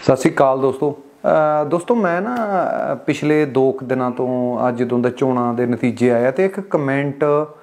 ਸਤਿ ਸ਼੍ਰੀ ਅਕਾਲ ਦੋਸਤੋ ਮੈਂ ਨਾ ਪਿਛਲੇ 2 ਦਿਨਾਂ ਤੋਂ ਅੱਜ ਜਦੋਂ ਦਾ ਚੋਣਾਂ ਦੇ ਨਤੀਜੇ ਆਇਆ ਤੇ ਇੱਕ ਕਮੈਂਟ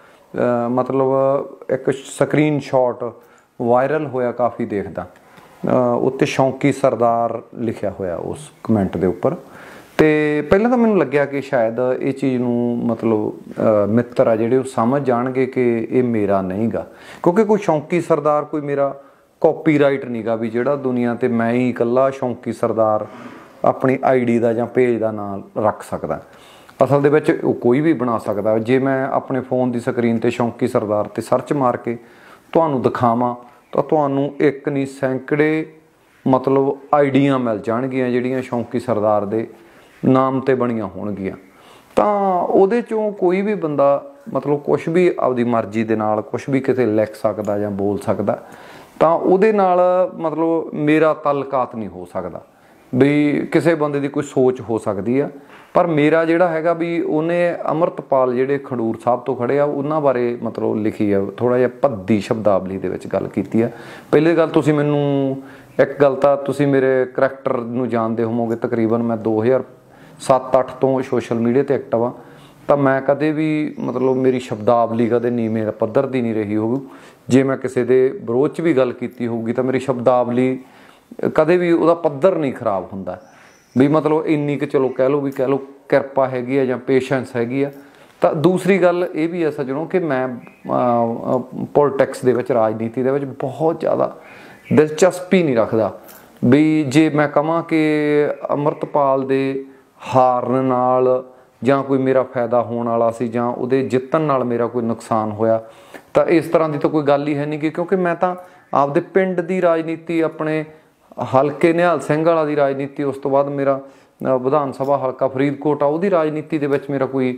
ਮਤਲਬ ਇੱਕ ਸਕਰੀਨਸ਼ਾਟ ਵਾਇਰਲ ਹੋਇਆ ਕਾਫੀ ਦੇਖਦਾ ਉੱਤੇ ਸ਼ੌਂਕੀ ਸਰਦਾਰ ਲਿਖਿਆ ਹੋਇਆ ਉਸ ਕਮੈਂਟ ਦੇ ਉੱਪਰ। ਤੇ ਪਹਿਲਾਂ ਤਾਂ ਮੈਨੂੰ ਲੱਗਿਆ ਕਿ ਸ਼ਾਇਦ ਇਹ ਚੀਜ਼ ਨੂੰ ਮਤਲਬ ਮਿੱਤਰ ਆ ਜਿਹੜੇ ਉਹ ਸਮਝ ਜਾਣਗੇ ਕਿ ਇਹ ਮੇਰਾ ਨਹੀਂ ਗਾ, ਕਿਉਂਕਿ ਕੋਈ ਸ਼ੌਂਕੀ ਸਰਦਾਰ ਕੋਈ ਮੇਰਾ ਕਾਪੀਰਾਈਟ ਨਹੀਂ ਗਾ ਵੀ ਜਿਹੜਾ ਦੁਨੀਆ ਤੇ मैं ही इकल्ला शौंकी सरदार अपनी आईडी का ਜਾਂ पेज का नाम रख सकदा। असल दे विच कोई भी बना सकदा। जे मैं अपने फोन की स्क्रीन ते शौंकी सरदार ते सर्च मार के तुहानूं दिखावां तो तुहानूं एक नहीं सैकड़े मतलब आईडियां मिल जाणगियां जिहड़ियां शौंकी सरदार दे नाम ते बणियां होणगियां। तां उहदे चों कोई भी बंदा मतलब कुछ भी आपदी मर्जी दे नाल कुछ भी किते लिख सकदा जां बोल सकदा, ਤਾਂ ਉਹਦੇ ਨਾਲ ਮਤਲਬ ਮੇਰਾ ਤਾਲੁਕਾਤ ਨਹੀਂ ਹੋ ਸਕਦਾ ਵੀ ਕਿਸੇ ਬੰਦੇ ਦੀ ਕੋਈ ਸੋਚ ਹੋ ਸਕਦੀ ਆ। ਪਰ ਮੇਰਾ ਜਿਹੜਾ ਹੈਗਾ ਵੀ ਉਹਨੇ ਅੰਮ੍ਰਿਤਪਾਲ ਜਿਹੜੇ ਖਡੂਰ ਸਾਹਿਬ ਤੋਂ ਖੜੇ ਆ ਉਹਨਾਂ ਬਾਰੇ ਮਤਲਬ ਲਿਖੀ ਆ, ਥੋੜ੍ਹਾ ਜਿਹਾ ਭੱਦੀ ਸ਼ਬਦਾਵਲੀ ਦੇ ਵਿੱਚ ਗੱਲ ਕੀਤੀ ਆ। ਪਹਿਲੀ ਗੱਲ ਤੁਸੀਂ ਮੈਨੂੰ ਇੱਕ ਗੱਲ ਤਾਂ ਤੁਸੀਂ ਮੇਰੇ ਕਰੈਕਟਰ ਨੂੰ ਜਾਣਦੇ ਹੋਵੋਗੇ, ਤਕਰੀਬਨ ਮੈਂ 2007-08 ਤੋਂ ਸੋਸ਼ਲ ਮੀਡੀਆ 'ਤੇ ਐਕਟਿਵ ਆ। ਤਾਂ मैं कदे भी मतलब मेरी शब्दावली कदे नीवें पद्धर की नहीं रही होगी। जे मैं किसी के विरोध च भी गल की होगी तो मेरी शब्दावली कदे भी वह पद्धर नहीं खराब होंदा भी मतलब इन्नी कि चलो कह लो किरपा हैगी है जां पेशेंस हैगी है। तो दूसरी गल ये भी है सज्जनों कि मैं पॉलिटिक्स दे विच राजनीति दे विच बहुत ज़्यादा दिलचस्पी नहीं रखता भी जे मैं कहां कि अमृतपाल दे हारन नाल ਜਾਂ ਕੋਈ ਮੇਰਾ ਫਾਇਦਾ ਹੋਣ ਵਾਲਾ ਸੀ ਜਾਂ ਉਹਦੇ ਜਿੱਤਣ ਨਾਲ ਮੇਰਾ ਕੋਈ ਨੁਕਸਾਨ ਹੋਇਆ, ਤਾਂ ਇਸ ਤਰ੍ਹਾਂ ਦੀ ਤਾਂ ਕੋਈ ਗੱਲ ਹੀ ਹੈ ਨਹੀਂ। ਕਿਉਂਕਿ ਮੈਂ ਤਾਂ ਆਪਦੇ ਪਿੰਡ ਦੀ ਰਾਜਨੀਤੀ, ਆਪਣੇ ਹਲਕੇ ਨਿਹਾਲ ਸਿੰਘ ਵਾਲਾ ਦੀ ਰਾਜਨੀਤੀ, ਉਸ ਤੋਂ ਬਾਅਦ ਮੇਰਾ ਵਿਧਾਨ ਸਭਾ ਹਲਕਾ ਫਰੀਦਕੋਟ ਆ ਉਹਦੀ ਰਾਜਨੀਤੀ ਦੇ ਵਿੱਚ ਮੇਰਾ ਕੋਈ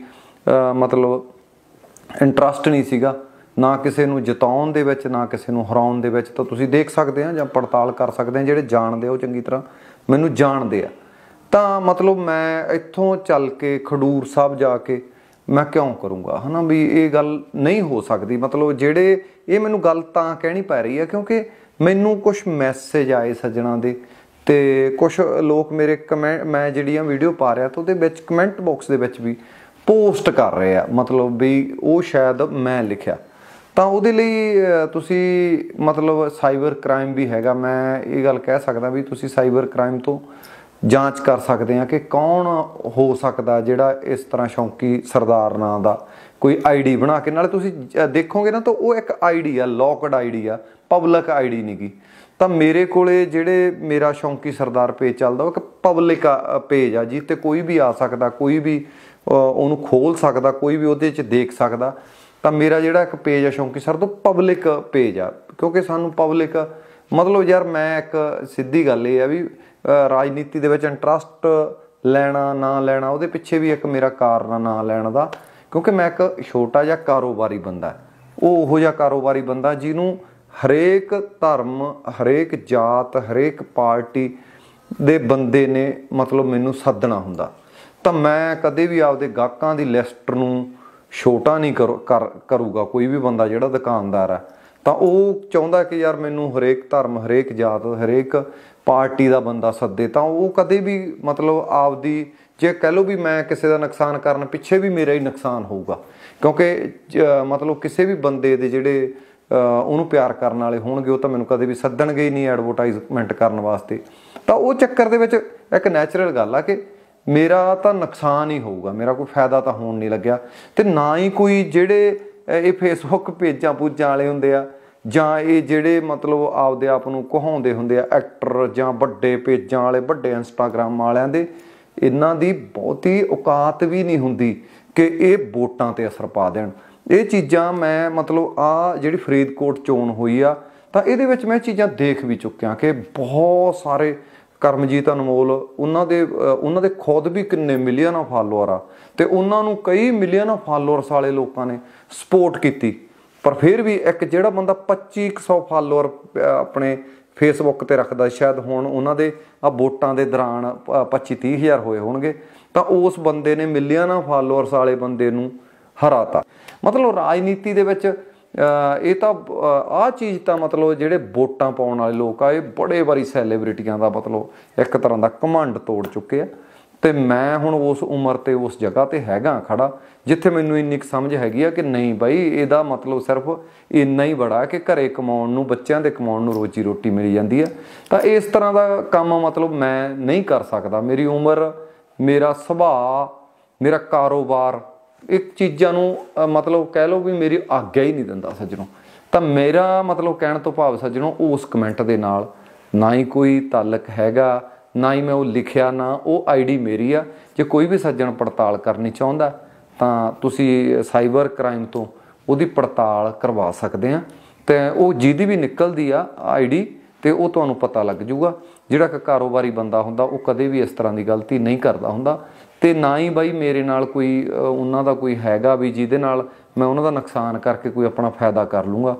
ਮਤਲਬ ਇੰਟਰਸਟ ਨਹੀਂ ਸੀਗਾ, ਨਾ ਕਿਸੇ ਨੂੰ ਜਿਤਾਉਣ ਦੇ ਵਿੱਚ ਨਾ ਕਿਸੇ ਨੂੰ ਹਰਾਉਣ ਦੇ ਵਿੱਚ। ਤਾਂ ਤੁਸੀਂ ਦੇਖ ਸਕਦੇ ਆ ਜਾਂ ਪੜਤਾਲ ਕਰ ਸਕਦੇ ਆ, ਜਿਹੜੇ ਜਾਣਦੇ ਉਹ ਚੰਗੀ ਤਰ੍ਹਾਂ ਮੈਨੂੰ ਜਾਣਦੇ ਆ। ਤਾਂ ਮਤਲਬ ਮੈਂ ਇੱਥੋਂ ਚੱਲ ਕੇ ਖਡੂਰ ਸਾਹਿਬ ਜਾ ਕੇ ਮੈਂ ਕਿਉਂ ਕਰੂੰਗਾ ਹੈ ਨਾ, ਵੀ ਇਹ ਗੱਲ ਨਹੀਂ ਹੋ ਸਕਦੀ। ਮਤਲਬ ਜਿਹੜੇ ਇਹ ਮੈਨੂੰ ਗੱਲ ਤਾਂ ਕਹਿਣੀ ਪੈ ਰਹੀ ਹੈ ਕਿਉਂਕਿ ਮੈਨੂੰ ਕੁਛ ਮੈਸੇਜ ਆਏ ਸੱਜਣਾ ਦੇ, ਤੇ ਕੁਛ ਲੋਕ ਮੇਰੇ ਕਮੈਂਟ, ਮੈਂ ਜਿਹੜੀਆਂ ਵੀਡੀਓ ਪਾ ਰਿਹਾ ਤਾਂ ਉਹਦੇ ਵਿੱਚ ਕਮੈਂਟ ਬਾਕਸ ਦੇ ਵਿੱਚ ਵੀ ਪੋਸਟ ਕਰ ਰਹੇ ਆ ਮਤਲਬ ਵੀ ਉਹ ਸ਼ਾਇਦ ਮੈਂ ਲਿਖਿਆ। ਤਾਂ ਉਹਦੇ ਲਈ ਤੁਸੀਂ ਮਤਲਬ ਸਾਈਬਰ ਕ੍ਰਾਈਮ ਵੀ ਹੈਗਾ, ਮੈਂ ਇਹ ਗੱਲ ਕਹਿ ਸਕਦਾ ਵੀ ਤੁਸੀਂ ਸਾਈਬਰ ਕ੍ਰਾਈਮ ਤੋਂ ਜਾਂਚ ਕਰ ਸਕਦੇ ਆ ਕਿ ਕੌਣ ਹੋ ਸਕਦਾ ਜਿਹੜਾ ਇਸ ਤਰ੍ਹਾਂ ਸ਼ੌਂਕੀ ਸਰਦਾਰ ਨਾਂ ਦਾ ਕੋਈ ਆਈਡੀ ਬਣਾ ਕੇ, ਨਾਲੇ ਤੁਸੀਂ ਦੇਖੋਗੇ ਨਾ ਤਾਂ ਉਹ ਇੱਕ ਆਈਡੀ ਆ, ਲੌਕਡ ਆਈਡੀ ਆ, ਪਬਲਿਕ ਆਈਡੀ ਨਹੀਂ ਗੀ। ਤਾਂ ਮੇਰੇ ਕੋਲੇ ਜਿਹੜੇ ਮੇਰਾ ਸ਼ੌਂਕੀ ਸਰਦਾਰ ਪੇਜ ਚੱਲਦਾ ਉਹ ਇੱਕ ਪਬਲਿਕ ਪੇਜ ਆ ਜੀ, ਤੇ ਕੋਈ ਵੀ ਆ ਸਕਦਾ, ਕੋਈ ਵੀ ਉਹਨੂੰ ਖੋਲ ਸਕਦਾ, ਕੋਈ ਵੀ ਉਹਦੇ 'ਚ ਦੇਖ ਸਕਦਾ। ਤਾਂ ਮੇਰਾ ਜਿਹੜਾ ਇੱਕ ਪੇਜ ਆ ਸ਼ੌਂਕੀ ਸਰ ਤੋਂ ਪਬਲਿਕ ਪੇਜ ਆ, ਕਿਉਂਕਿ ਸਾਨੂੰ ਪਬਲਿਕ ਮਤਲਬ ਯਾਰ ਮੈਂ ਇੱਕ ਸਿੱਧੀ ਗੱਲ ਇਹ ਆ ਵੀ ਰਾਜਨੀਤੀ ਦੇ ਵਿੱਚ ਇੰਟਰਸਟ ਲੈਣਾ ਨਾ ਲੈਣਾ ਉਹਦੇ ਪਿੱਛੇ ਵੀ ਇੱਕ ਮੇਰਾ ਕਾਰਨ ਆ ਨਾ ਲੈਣ ਦਾ, ਕਿਉਂਕਿ ਮੈਂ ਇੱਕ ਛੋਟਾ ਜਿਹਾ ਕਾਰੋਬਾਰੀ ਬੰਦਾ, ਉਹ ਉਹੋ ਜਿਹਾ ਕਾਰੋਬਾਰੀ ਬੰਦਾ ਜਿਹਨੂੰ ਹਰੇਕ ਧਰਮ, ਹਰੇਕ ਜਾਤ, ਹਰੇਕ ਪਾਰਟੀ ਦੇ ਬੰਦੇ ਨੇ ਮਤਲਬ ਮੈਨੂੰ ਸੱਦਣਾ ਹੁੰਦਾ। ਤਾਂ ਮੈਂ ਕਦੇ ਵੀ ਆਪਦੇ ਗਾਹਕਾਂ ਦੀ ਲਿਸਟ ਨੂੰ ਛੋਟਾ ਨਹੀਂ ਕਰੂਗਾ ਕੋਈ ਵੀ ਬੰਦਾ ਜਿਹੜਾ ਦੁਕਾਨਦਾਰ ਆ। ਤਾਂ ਉਹ ਚਾਹੁੰਦਾ ਕਿ ਯਾਰ ਮੈਨੂੰ ਹਰੇਕ ਧਰਮ, ਹਰੇਕ ਜਾਤ, ਹਰੇਕ ਪਾਰਟੀ ਦਾ ਬੰਦਾ ਸੱਦੇ। ਤਾਂ ਉਹ ਕਦੇ ਵੀ ਮਤਲਬ ਆਪਦੀ ਜੇ ਕਹਿ ਲਓ ਵੀ ਮੈਂ ਕਿਸੇ ਦਾ ਨੁਕਸਾਨ ਕਰਨ ਪਿੱਛੇ ਵੀ ਮੇਰਾ ਹੀ ਨੁਕਸਾਨ ਹੋਊਗਾ, ਕਿਉਂਕਿ ਮਤਲਬ ਕਿਸੇ ਵੀ ਬੰਦੇ ਦੇ ਜਿਹੜੇ ਉਹਨੂੰ ਪਿਆਰ ਕਰਨ ਵਾਲੇ ਹੋਣਗੇ ਉਹ ਤਾਂ ਮੈਨੂੰ ਕਦੇ ਵੀ ਸੱਦਣਗੇ ਹੀ ਨਹੀਂ ਐਡਵਰਟਾਈਜ਼ਮੈਂਟ ਕਰਨ ਵਾਸਤੇ। ਤਾਂ ਉਹ ਚੱਕਰ ਦੇ ਵਿੱਚ ਇੱਕ ਨੈਚੁਰਲ ਗੱਲ ਆ ਕਿ ਮੇਰਾ ਤਾਂ ਨੁਕਸਾਨ ਹੀ ਹੋਊਗਾ, ਮੇਰਾ ਕੋਈ ਫਾਇਦਾ ਤਾਂ ਹੋਣ ਨਹੀਂ ਲੱਗਿਆ। ਤੇ ਨਾ ਹੀ ਕੋਈ ਜਿਹੜੇ ਇਹ ਫੇਸਬੁੱਕ ਪੇਜਾਂ ਪੂਜਾਂ ਵਾਲੇ ਹੁੰਦੇ ਆ ਜਾਂ ਇਹ ਜਿਹੜੇ ਮਤਲਬ ਆਪਦੇ ਆਪ ਨੂੰ ਕਹਾਉਂਦੇ ਹੁੰਦੇ ਆ ਐਕਟਰ ਜਾਂ ਵੱਡੇ ਪੇਜਾਂ ਵਾਲੇ, ਵੱਡੇ ਇੰਸਟਾਗ੍ਰਾਮ ਵਾਲਿਆਂ ਦੇ, ਇਹਨਾਂ ਦੀ ਬਹੁਤੀ ਔਕਾਤ ਵੀ ਨਹੀਂ ਹੁੰਦੀ ਕਿ ਇਹ ਵੋਟਾਂ 'ਤੇ ਅਸਰ ਪਾ ਦੇਣ। ਇਹ ਚੀਜ਼ਾਂ ਮੈਂ ਮਤਲਬ ਆ ਜਿਹੜੀ ਫਰੀਦਕੋਟ ਚੋਣ ਹੋਈ ਆ ਤਾਂ ਇਹਦੇ ਵਿੱਚ ਮੈਂ ਚੀਜ਼ਾਂ ਦੇਖ ਵੀ ਚੁੱਕਿਆ ਕਿ ਬਹੁਤ ਸਾਰੇ ਕਰਮਜੀਤ ਅਨਮੋਲ ਉਹਨਾਂ ਦੇ ਖੁਦ ਵੀ ਕਿੰਨੇ ਮਿਲੀਅਨ ਫਾਲੋਅਰ ਆ, ਤੇ ਉਹਨਾਂ ਨੂੰ ਕਈ ਮਿਲੀਅਨ ਫਾਲੋਅਰਸ ਵਾਲੇ ਲੋਕਾਂ ਨੇ ਸਪੋਰਟ ਕੀਤੀ। ਪਰ ਫਿਰ ਵੀ ਇੱਕ ਜਿਹੜਾ ਬੰਦਾ 2500 ਫਾਲੋਅਰ ਆਪਣੇ ਫੇਸਬੁੱਕ 'ਤੇ ਰੱਖਦਾ, ਸ਼ਾਇਦ ਹੁਣ ਉਹਨਾਂ ਦੇ ਆ ਵੋਟਾਂ ਦੇ ਦੌਰਾਨ 25-30 ਹਜ਼ਾਰ ਹੋਏ ਹੋਣਗੇ, ਤਾਂ ਉਸ ਬੰਦੇ ਨੇ ਮਿਲੀਅਨ ਫਾਲੋਅਰਸ ਵਾਲੇ ਬੰਦੇ ਨੂੰ ਹਰਾਤਾ। ਮਤਲਬ ਰਾਜਨੀਤੀ ਦੇ ਵਿੱਚ ਇਹ ਤਾਂ ਆਹ ਚੀਜ਼ ਤਾਂ ਮਤਲਬ ਜਿਹੜੇ ਵੋਟਾਂ ਪਾਉਣ ਵਾਲੇ ਲੋਕ ਆ, ਇਹ ਬੜੇ ਵਾਰੀ ਸੈਲੀਬ੍ਰਿਟੀਆਂ ਦਾ ਮਤਲਬ ਇੱਕ ਤਰ੍ਹਾਂ ਦਾ ਘਮੰਡ ਤੋੜ ਚੁੱਕੇ ਆ। ਤੇ ਮੈਂ ਹੁਣ ਉਸ ਉਮਰ ਤੇ ਉਸ ਜਗ੍ਹਾ ਤੇ ਹੈਗਾ ਖੜਾ ਜਿੱਥੇ ਮੈਨੂੰ ਇੰਨੀ ਕੁ ਸਮਝ ਹੈਗੀ ਆ ਕਿ ਨਹੀਂ ਬਾਈ, ਇਹਦਾ ਮਤਲਬ ਸਿਰਫ ਇੰਨਾ ਹੀ ਬੜਾ ਕਿ ਘਰੇ ਕਮਾਉਣ ਨੂੰ, ਬੱਚਿਆਂ ਦੇ ਕਮਾਉਣ ਨੂੰ ਰੋਜੀ ਰੋਟੀ ਮਿਲ ਜਾਂਦੀ ਆ। ਤਾਂ ਇਸ ਤਰ੍ਹਾਂ ਦਾ ਕੰਮ ਮਤਲਬ ਮੈਂ ਨਹੀਂ ਕਰ ਸਕਦਾ। ਮੇਰੀ ਉਮਰ, ਮੇਰਾ ਸੁਭਾਅ, ਮੇਰਾ ਕਾਰੋਬਾਰ ਇੱਕ ਚੀਜ਼ਾਂ ਨੂੰ ਮਤਲਬ ਕਹਿ ਲਓ ਵੀ ਮੇਰੀ ਆਗਿਆ ਹੀ ਨਹੀਂ ਦਿੰਦਾ ਸੱਜਣੋ। ਤਾਂ ਮੇਰਾ ਮਤਲਬ ਕਹਿਣ ਤੋਂ ਭਾਵ ਸੱਜਣੋ, ਉਸ ਕਮੈਂਟ ਦੇ ਨਾਲ ਨਾ ਹੀ ਕੋਈ ਤਾਲੁਕ ਹੈਗਾ, ਨਾ ਹੀ ਮੈਂ ਉਹ ਲਿਖਿਆ, ਨਾ ਉਹ ਆਈਡੀ ਮੇਰੀ ਆ। ਜੇ ਕੋਈ ਵੀ ਸੱਜਣ ਪੜਤਾਲ ਕਰਨੀ ਚਾਹੁੰਦਾ ਤਾਂ ਤੁਸੀਂ ਸਾਈਬਰ ਕ੍ਰਾਈਮ ਤੋਂ ਉਹਦੀ ਪੜਤਾਲ ਕਰਵਾ ਸਕਦੇ ਆ। ਤੇ ਉਹ ਜਿਹਦੀ ਵੀ ਨਿਕਲਦੀ ਆ ਆਈਡੀ ਤੇ ਉਹ ਤੁਹਾਨੂੰ ਪਤਾ ਲੱਗ ਜੂਗਾ। ਜਿਹੜਾ ਕਿ ਕਾਰੋਬਾਰੀ ਬੰਦਾ ਹੁੰਦਾ ਉਹ ਕਦੇ ਵੀ ਇਸ ਤਰ੍ਹਾਂ ਦੀ ਗਲਤੀ ਨਹੀਂ ਕਰਦਾ ਹੁੰਦਾ। ਤੇ ਨਾ ਹੀ ਬਾਈ ਮੇਰੇ ਨਾਲ ਕੋਈ ਉਹਨਾਂ ਦਾ ਕੋਈ ਹੈਗਾ ਵੀ ਜਿਹਦੇ ਨਾਲ ਮੈਂ ਉਹਨਾਂ ਦਾ ਨੁਕਸਾਨ ਕਰਕੇ ਕੋਈ ਆਪਣਾ ਫਾਇਦਾ ਕਰ ਲੂੰਗਾ।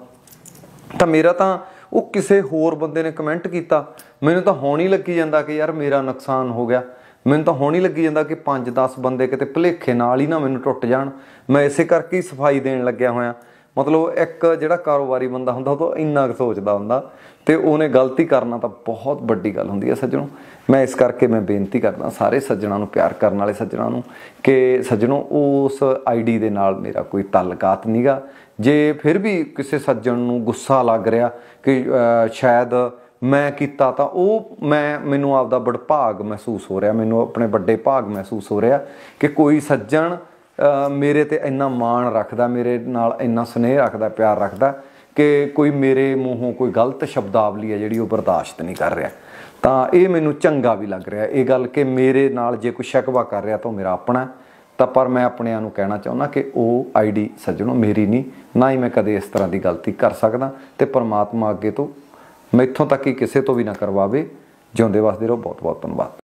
ਤਾਂ ਮੇਰਾ ਤਾਂ ਉਹ ਕਿਸੇ ਹੋਰ ਬੰਦੇ ਨੇ ਕਮੈਂਟ ਕੀਤਾ, ਮੈਨੂੰ ਤਾਂ ਹੁਣ ਹੀ ਲੱਗੀ ਜਾਂਦਾ ਕਿ ਯਾਰ ਮੇਰਾ ਨੁਕਸਾਨ ਹੋ ਗਿਆ। ਮੈਨੂੰ ਤਾਂ ਹੁਣ ਹੀ ਲੱਗੀ ਜਾਂਦਾ ਕਿ 5-10 ਬੰਦੇ ਕਿਤੇ ਭੁਲੇਖੇ ਨਾਲ ਹੀ ਨਾ ਮੈਨੂੰ ਟੁੱਟ ਜਾਣ। ਮੈਂ ਇਸੇ ਕਰਕੇ ਹੀ ਸਫਾਈ ਦੇਣ ਲੱਗਿਆ ਹੋਇਆ। ਮਤਲਬ ਇੱਕ ਜਿਹੜਾ ਕਾਰੋਬਾਰੀ ਬੰਦਾ ਹੁੰਦਾ ਉਹ ਤਾਂ ਇੰਨਾ ਕੁ ਸੋਚਦਾ ਹੁੰਦਾ ਤੇ ਉਹਨੇ ਗਲਤੀ ਕਰਨਾ ਤਾਂ ਬਹੁਤ ਵੱਡੀ ਗੱਲ ਹੁੰਦੀ ਹੈ ਸੱਜਣੋ। ਮੈਂ ਇਸ ਕਰਕੇ ਮੈਂ ਬੇਨਤੀ ਕਰਦਾ ਸਾਰੇ ਸੱਜਣਾਂ ਨੂੰ, ਪਿਆਰ ਕਰਨ ਵਾਲੇ ਸੱਜਣਾਂ ਨੂੰ, ਕਿ ਸੱਜਣੋ ਉਸ ਆਈਡੀ ਦੇ ਨਾਲ ਮੇਰਾ ਕੋਈ ਤਾਲੁਕਾਤ ਨੀਗਾ। ਜੇ ਫਿਰ ਵੀ ਕਿਸੇ ਸੱਜਣ ਨੂੰ ਗੁੱਸਾ ਲੱਗ ਰਿਹਾ ਕਿ ਸ਼ਾਇਦ ਮੈਂ ਕੀਤਾ, ਤਾਂ ਉਹ ਮੈਨੂੰ ਆਪਦਾ ਵਡਭਾਗ ਮਹਿਸੂਸ ਹੋ ਰਿਹਾ, ਮੈਨੂੰ ਆਪਣੇ ਵੱਡੇ ਭਾਗ ਮਹਿਸੂਸ ਹੋ ਰਿਹਾ ਕਿ ਕੋਈ ਸੱਜਣ ਮੇਰੇ ਤੇ ਇੰਨਾ ਮਾਣ ਰੱਖਦਾ, ਮੇਰੇ ਨਾਲ ਇੰਨਾ ਸਨੇਹ ਰੱਖਦਾ, ਪਿਆਰ ਰੱਖਦਾ ਕਿ ਕੋਈ ਮੇਰੇ ਮੂੰਹੋਂ ਕੋਈ ਗਲਤ ਸ਼ਬਦਾਵਲੀ ਹੈ ਜਿਹੜੀ ਉਹ ਬਰਦਾਸ਼ਤ ਨਹੀਂ ਕਰ ਰਿਹਾ। ਤਾਂ ਇਹ ਮੈਨੂੰ ਚੰਗਾ ਵੀ ਲੱਗ ਰਿਹਾ ਇਹ ਗੱਲ ਕਿ ਮੇਰੇ ਨਾਲ ਜੇ ਕੋਈ ਸ਼ਿਕਵਾ ਕਰ ਰਿਹਾ ਤਾਂ ਉਹ ਮੇਰਾ ਆਪਣਾ। ਤਾਂ ਪਰ ਮੈਂ ਆਪਣਿਆਂ ਨੂੰ ਕਹਿਣਾ ਚਾਹੁੰਦਾ ਕਿ ਉਹ ਆਈਡੀ ਸੱਜਣੋ ਮੇਰੀ ਨਹੀਂ, ਨਾ ਹੀ ਮੈਂ ਕਦੇ ਇਸ ਤਰ੍ਹਾਂ ਦੀ ਗਲਤੀ ਕਰ ਸਕਦਾ। ਤੇ ਪਰਮਾਤਮਾ ਅੱਗੇ ਤੋਂ ਮੈਥੋਂ ਤੱਕ ਹੀ ਕਿਸੇ ਤੋਂ ਵੀ ਨਾ ਕਰਵਾਵੇ। ਜਿਉਂਦੇ ਵਸਦੇ ਰਹੋ। ਬਹੁਤ ਬਹੁਤ ਧੰਨਵਾਦ।